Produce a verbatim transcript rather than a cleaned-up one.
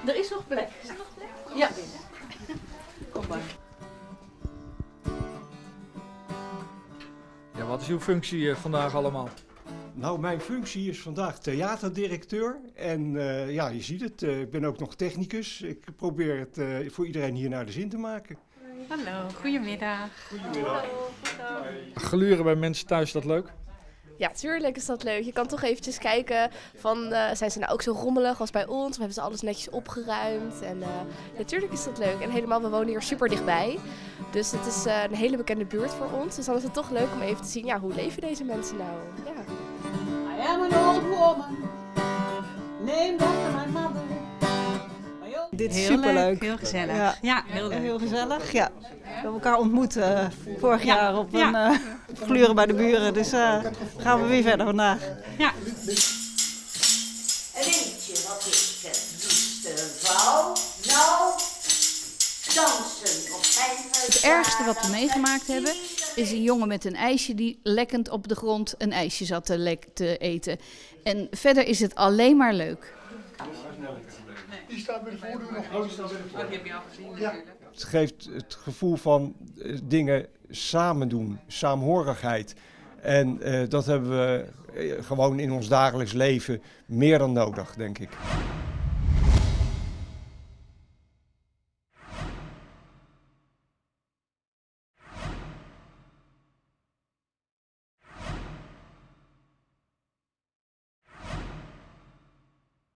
Er is nog plek. Is er nog plek? Ja. Kom maar. Ja, wat is uw functie vandaag allemaal? Nou, mijn functie is vandaag theaterdirecteur en uh, ja, je ziet het, uh, ik ben ook nog technicus. Ik probeer het uh, voor iedereen hier naar de zin te maken. Hallo, goedemiddag. Goedemiddag. Gluren bij mensen thuis, is dat leuk? Ja, tuurlijk is dat leuk. Je kan toch eventjes kijken van, uh, zijn ze nou ook zo rommelig als bij ons? Of hebben ze alles netjes opgeruimd? En uh, natuurlijk is dat leuk. En helemaal, we wonen hier super dichtbij. Dus het is uh, een hele bekende buurt voor ons. Dus dan is het toch leuk om even te zien, ja, hoe leven deze mensen nou? Ja. I am an old woman, named after my mother. Dit is heel superleuk. Leuk, heel gezellig. Ja, ja heel leuk. Heel gezellig. Ja. We hebben elkaar ontmoet uh, vorig ja. jaar op Ja. een uh, gluren bij de buren. Dus uh, gaan we weer verder vandaag. Ja. Weet je wat ik het liefste wou? Nou, dansen op mijn... Het ergste wat we meegemaakt hebben is een jongen met een ijsje die lekkend op de grond een ijsje zat te, lek te eten. En verder is het alleen maar leuk. Die staat bij de voordeur nog. Oh, die staat bij de voordeur. Die heb je al gezien natuurlijk. Het geeft het gevoel van uh, dingen samen doen, saamhorigheid. En uh, dat hebben we uh, gewoon in ons dagelijks leven meer dan nodig, denk ik.